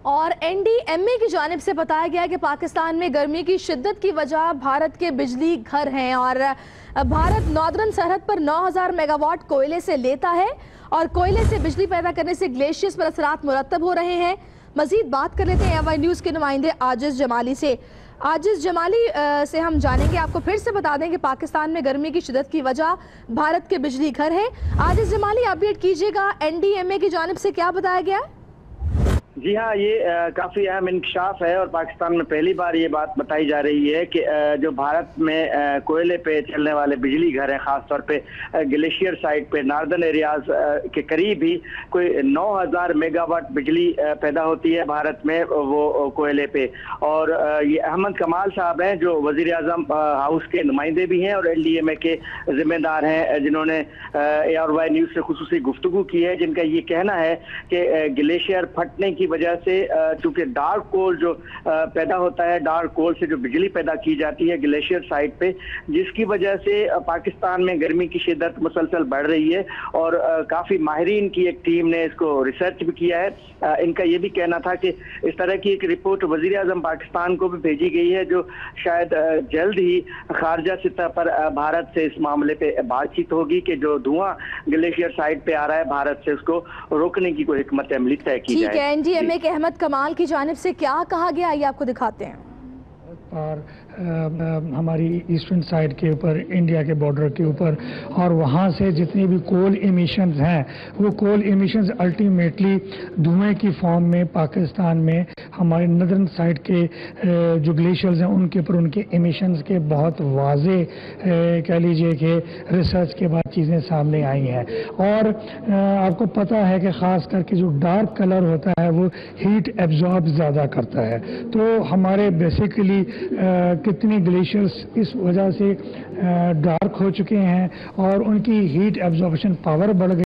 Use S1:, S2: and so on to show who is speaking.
S1: اور NDMA کی جانب سے بتایا گیا کہ پاکستان میں گرمی کی شدت کی وجہ بھارت کے بجلی گھر ہیں اور بھارت ناردرن سرحد پر 9000 میگا واٹ کوئلے سے لیتا ہے اور کوئلے سے بجلی پیدا کرنے سے گلیشیئرز پر اثرات مرتب ہو رہے ہیں۔ مزید بات کر لیتے ہیں AY نیوز کے نمائندے عاجز جمالی سے۔ عاجز جمالی سے ہم جانیں گے، آپ کو پھر سے بتا دیں کہ پاکستان میں گرمی کی شدت کی وجہ بھارت کے بجلی گھر ہیں۔ عاجز جمالی اپڈیٹ کیجئے گا، NDMA کی جانب سے کیا بتایا گیا؟
S2: جی ہاں، یہ کافی اہم انکشاف ہے اور پاکستان میں پہلی بار یہ بات بتائی جا رہی ہے کہ جو بھارت میں کوئلے پہ چلنے والے بجلی گھر ہیں، خاص طور پہ گلیشیئر سائٹ پہ ناردرن ایریاز کے قریب ہی کوئی 9000 میگا واٹ بجلی پیدا ہوتی ہے بھارت میں وہ کوئلے پہ۔ اور یہ احمد کمال صاحب ہیں جو وزیر اعظم ہاؤس کے نمائندے بھی ہیں اور NDMA کے ذمہ دار ہیں، جنہوں نے AY نیوز سے خصوصی گفتگو کی ہے، جن کا یہ کہنا ہے کہ گلیشیئر پھٹنے کی وجہ سے چونکہ ڈارک کول جو پیدا ہوتا ہے، ڈارک کول سے جو بجلی پیدا کی جاتی ہے گلیشیئر سائٹ پہ، جس کی وجہ سے پاکستان میں گرمی کی شدت مسلسل بڑھ رہی ہے اور کافی ماہرین کی ایک ٹیم نے اس کو ریسرچ بھی کیا ہے۔ ان کا یہ بھی کہنا تھا کہ اس طرح کی ایک رپورٹ وزیر اعظم پاکستان کو بھی بھیجی گئی ہے، جو شاید جلد ہی خارجہ سطح پر بھارت سے اس معاملے پہ بات چیت ہوگی کہ جو دھواں گلیشیئر سائٹ پہ آ رہا ہے بھارت سے، اس کو روکنے کی کوئی حکمت عملی طے کی جائے۔
S1: ٹھیک ہے، NDMA کے احمد کمال کی جانب سے کیا کہا گیا، یہ آپ کو دکھاتے ہیں۔
S3: اور ہماری ایسٹرن سائڈ کے اوپر، انڈیا کے بارڈر کے اوپر، اور وہاں سے جتنی بھی کول ایمیشنز ہیں، وہ کول ایمیشنز الٹیمیٹلی دھوئیں کی فارم میں پاکستان میں ہمارے نردرن سائڈ کے جو گلیشیئرز ہیں ان کے اوپر ان کے ایمیشنز کے بہت واضح کہہ لیجئے کہ ریسرچ کے بعد چیزیں سامنے آئی ہیں۔ اور آپ کو پتہ ہے کہ خاص کر کے جو ڈارک کلر ہوتا ہے وہ ہیٹ ایبزارب زیادہ کرتا ہے، تو ہمارے بیسیکلی کتنی گلیشیئرز اس وجہ سے ڈارک ہو چکے ہیں اور ان کی ہیٹ ایبزاربشن پاور بڑھ گئی۔